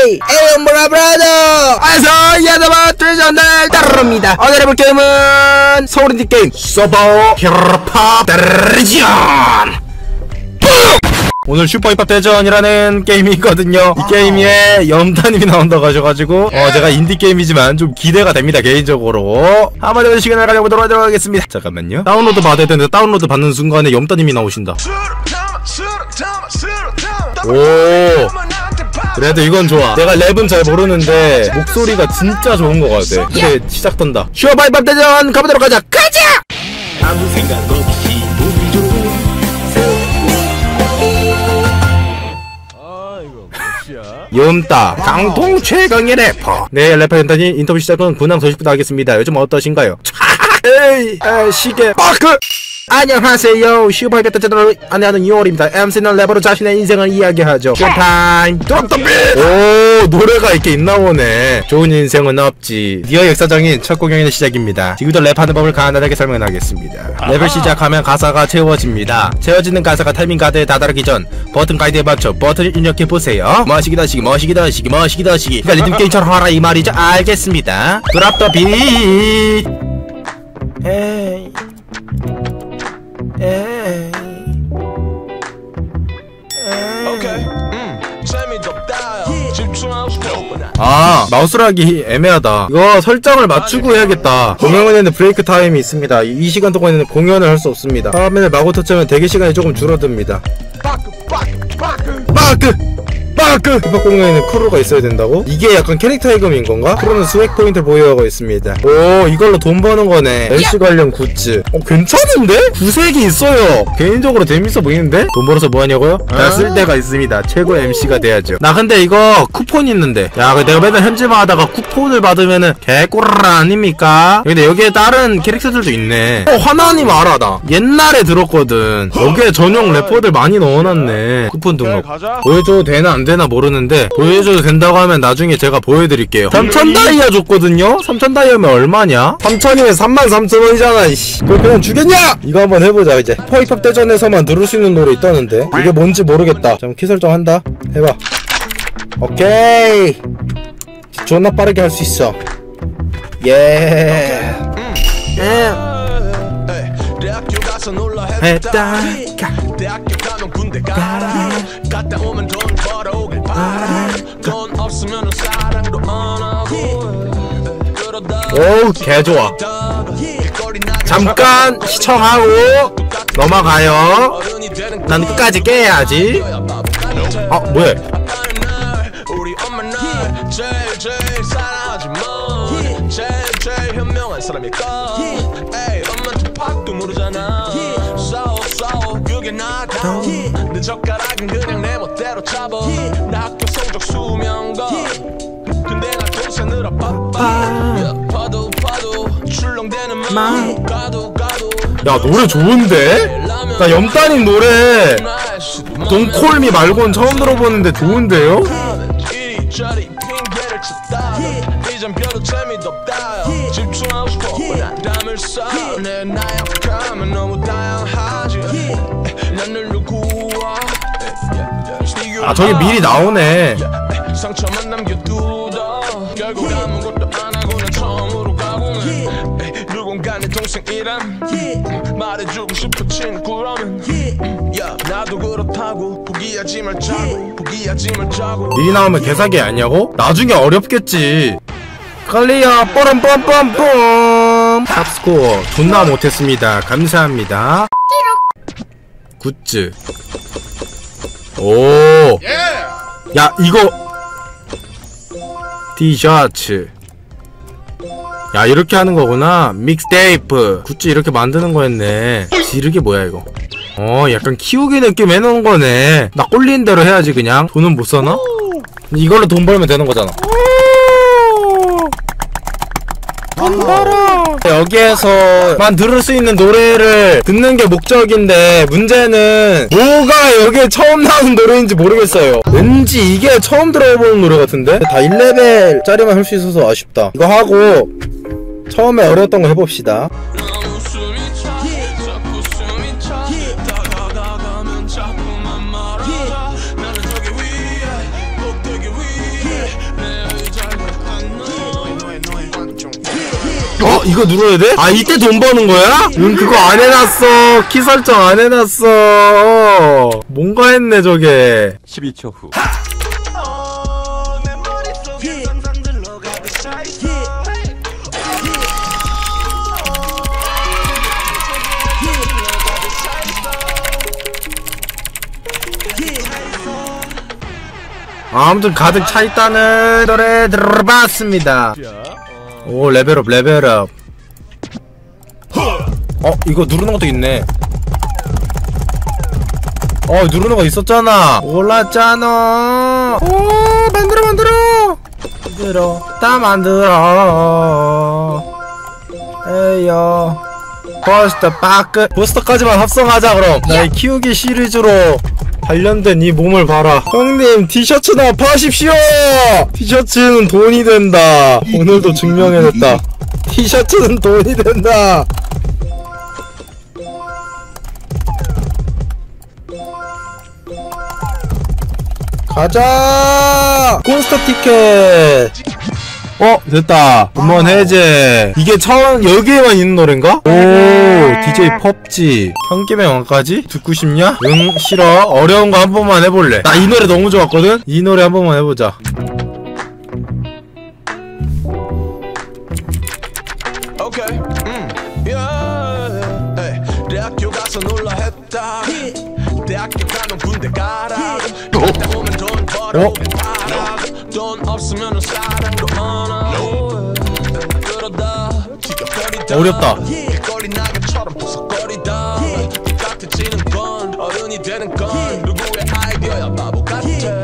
에이 뭐라 브라더 어서 야다바 트레전을 따릅니다. 오늘 해볼 게임은 서울인디 게임 서버 힙합 대전. 오늘 슈퍼 힙합 대전이라는 게임이 있거든요. 이 게임에 염다님이 나온다고 하셔가지고 제가 인디게임이지만 좀 기대가 됩니다. 개인적으로 한번 해보는 시간을 가져보도록 하도록 하겠습니다. 잠깐만요. 다운로드 받아야 되는데 다운로드 받는 순간에 염다님이 나오신다. 오, 그래도 이건 좋아. 내가 랩은 잘 모르는데 목소리가 진짜 좋은 것 같아. 그래 시작된다. 슈퍼 힙합 대전 가보도록 하자. 가자! 아무 생각 없이 보기 좋은 염따 강통 최강의 래퍼. 네, 래퍼 염따니 인터뷰 시작은 근황 소식부터 하겠습니다. 요즘 어떠신가요? 에이 시계 빠크. 안녕하세요. 슈퍼히트 채널을 안내하는 2월입니다. MC는 래퍼로 자신의 인생을 이야기하죠. 굿타임 드롭더빗. 오, 노래가 이렇게 있나보네. 좋은 인생은 없지. 니어 역사적인 첫 공연의 시작입니다. 지금부터 랩하는 법을 간단하게 설명하겠습니다. 랩을 시작하면 가사가 채워집니다. 채워지는 가사가 타이밍 가드에 다다르기 전 버튼 가이드에 맞춰 버튼을 입력해보세요. 머시기다 시기 머시기다 시기 머시기다 시기. 그러니까 리듬 게임처럼 하라 이 말이죠. 알겠습니다. 드롭더빗. 에이 에이. 아, 마우스락이 애매하다. 이거 설정을 맞추고 해야겠다. 공연에는 브레이크 타임이 있습니다. 이 시간 동안에는 공연을 할 수 없습니다. 화면을 마구 터치하면 대기 시간이 조금 줄어듭니다. 빠크! 힙합 공연에는 크루가 있어야 된다고? 이게 약간 캐릭터 해금인 건가? 크루는 스웩 포인트를 보유하고 있습니다. 오, 이걸로 돈 버는 거네. MC 관련 굿즈. 괜찮은데? 구색이 있어요. 개인적으로 재밌어 보이는데? 돈 벌어서 뭐하냐고요? 나 쓸 데가 있습니다. 최고 MC가 돼야죠. 나 근데 이거 쿠폰 있는데. 야, 내가 맨날 현질만 하다가 쿠폰을 받으면은 개꼬라라 아닙니까? 근데 여기에 다른 캐릭터들도 있네. 화나님 알아, 나 옛날에 들었거든. 여기에 전용 래퍼들 많이 넣어놨네. 쿠폰 등록. 보여줘도 되나 안 되나 모르는데 보여줘도 된다고 하면 나중에 제가 보여드릴게요. 3000 다이아 줬거든요? 3000 다이아면 얼마냐? 3000이면 33,000원이잖아. 그걸 그냥 주겠냐? 이거 한번 해보자. 이제 슈퍼힙합 대전에서만 들을 수 있는 노래 있다는데 이게 뭔지 모르겠다. 잠깐 키 설정한다. 해봐. 오케이. 존나 빠르게 할 수 있어. 예. 했다. 대학교 가면 군대 가라. 갔다 오면 돈 벌어오길 바라. 돈 없으면 사랑도 안 하고. 오, 개좋아. 잠깐 시청하고 넘어가요. 난 끝까지 깨야지. 뭐야? 우리 엄마 날 제일 사랑하지 뭐. 제일 현명한 사람일까. 에이, 엄마한테 팍도 모르잖아. 싸워 그게 나다워. 내 젓가락은 그냥 내 멋대로 잡아. 나 학교 성적 수명과 근데 나 동생으로 바빠. 봐도 출렁대는 맘 가도. 야, 노래 좋은데? 나 염따님 노래 돈콜미 말고는 처음 들어보는데 좋은데요? 이젠 별로 재미도 없다. 집중하고 싶어 담을 쌓아. 내 나약함은 너무 다양하지. 난 누구와 저기 미리 나오네. 상처만 남겨두다. 결국 아무것도 안 하고 난 처음으로 가보면 누군가 내 동생이란 말해주고 싶어 친구라면. 나도 그렇다고 포기하지 말자고. 미리 나오면 개사기 아니냐고? 나중에 어렵겠지. 클리어 뽀럼뻔뻔뻔. 탑스코어 존나 못했습니다. 감사합니다. 굿즈. 오, 야 이거 티셔츠. 야, 이렇게 하는 거구나. 믹스테이프 굿즈 이렇게 만드는 거였네. 지르게 뭐야 이거. 약간 키우기 느낌 해놓은 거네. 나 꼴리는 대로 해야지. 그냥 돈은 못 써나? 이걸로 돈 벌면 되는 거잖아. 돈 벌어. 여기에서만 들을 수 있는 노래를 듣는 게 목적인데 문제는 뭐가 여기에 처음 나오는 노래인지 모르겠어요. 왠지 이게 처음 들어보는 노래 같은데? 다 1레벨 짜리만 할 수 있어서 아쉽다. 이거 하고 처음에 어려웠던 거 해봅시다. 이거 눌러야 돼? 아 이때 돈 버는 거야? 응 그거 안 해놨어. 키 설정 안 해놨어. 뭔가 했네 저게. 12초 후. 아무튼 가득 차있다는 노래 들어봤습니다. 오 레벨업 레벨업. 이거 누르는 것도 있네. 누르는 거 있었잖아. 올랐잖아. 오 만들어 다 만들어. 에이요 버스터 빠끄. 버스터까지만 합성하자. 그럼 나의 키우기 시리즈로 관련된 이 몸을 봐라. 형님 티셔츠나 파십시오. 티셔츠는 돈이 된다. 오늘도 증명해냈다. 티셔츠는 돈이 된다. 가자. 콘스터 티켓. 됐다. 음원 해제. 이게 처음 여기에만 있는 노래인가? 오 DJ 펍지. 현김의 왕까지? 듣고 싶냐? 응 싫어. 어려운 거 한 번만 해볼래. 나 이 노래 너무 좋았거든? 이 노래 한 번만 해보자. 오케이. 대학교 가서 놀라 했다. 대학교 가면 군대 가라. 그때 오면 돈 벌어. 돈 없으면 사랑도 하나. 그러다 지겨버리다. 어렵다. 길거리 나그처럼 부석거리다. 같아지는 건 어른이 되는 건 누구의 아이디어야 바보 같아.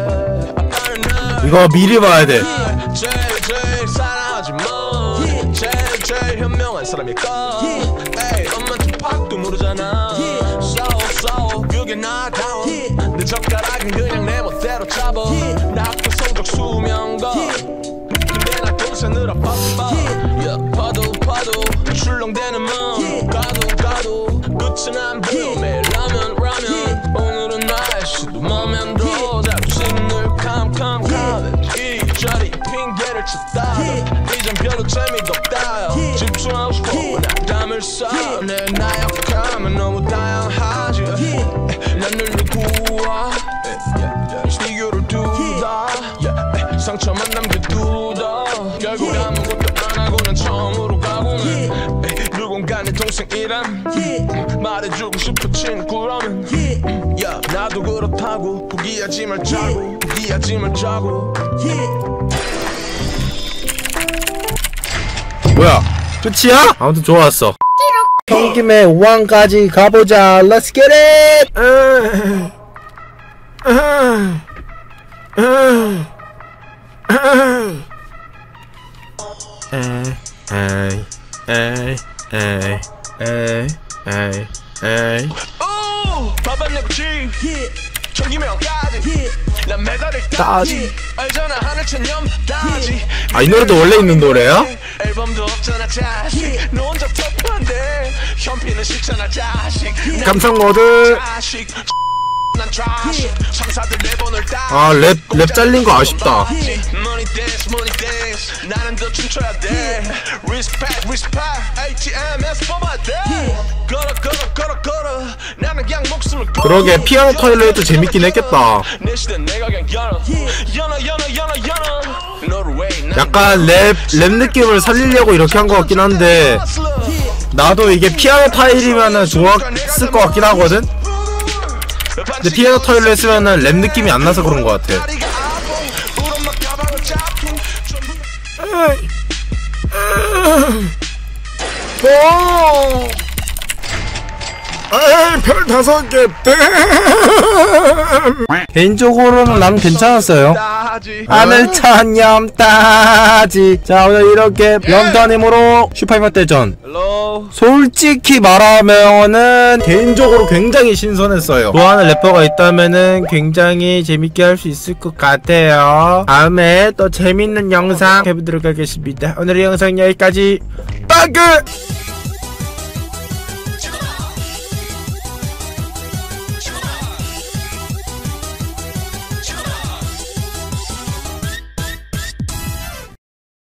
이거 미리 봐야 돼. 제일 사랑하지 뭐. 제일 현명한 사람일까. 에이 엄마한테 팍도 모르잖아. 싸워 그게 나다워. 내 젓가락은 그냥 내 멋대로 잡아. 나 학교 성적 수명과 근데 나 동생으로 바빠. 파도 출렁대는 맘. 가도 끝은 안 보여. 매일 라면 오늘은 날씨도 맘엔 더 잡신을 캄캄하는 이 자리 핑계를 쳤다. 이젠 별로 재미도 없다. 집중하고 싶어 낙담을 쌓아. 내 나약함은 너무 다양하지. 난 늘 누구와 시교를 두다. 상처만 남겨두다. 결국 아무것도 안 하고는 처음으로 가고는 누군가 내 동생이란 말해주고 싶어 친구라면. 나도 그렇다고 포기하지 말자고. 뭐야 끝이야? 아무튼 좋았어. 현김의 우왕까지 가보자. Let's get it. 밥안 내고지 전기명까지 난 메달을 따지. 알잖아 하늘 천년 따지. 이 노래도 원래 있는 노래야? 앨범도 없잖아 자식. 너 혼자 터프한데 현피는 싫잖아 자식. 감성 모드. 난 trash. 상사들 내 번을 따. 랩 잘린 거 아쉽다. Money dance. 나는 더 춤춰야 돼. Respect. ATM에서 뽑아야 돼. 걸어. 나는 그냥 목숨을 걸어. 그러게 피아노 타일러도 재밌긴 했겠다. 내 시대 내가 그냥 열어. 약간 랩 느낌을 살리려고 이렇게 한 거 같긴 한데 나도 이게 피아노 타일이면은 좋았을 것 같긴 하거든? 근데 피아노 타일로 했으면은 랩 느낌이 안 나서 그런 것 같아. 별 5개. 개인적으로는 난 괜찮았어요. 하늘천 염따지. 자 오늘 이렇게 염따님으로 슈퍼히머 대전 솔직히 말하면은 개인적으로 굉장히 신선했어요. 좋아하는 래퍼가 있다면은 굉장히 재밌게 할 수 있을 것 같아요. 다음에 또 재밌는 영상 해보도록 하겠습니다. 오늘의 영상 여기까지. 빠그.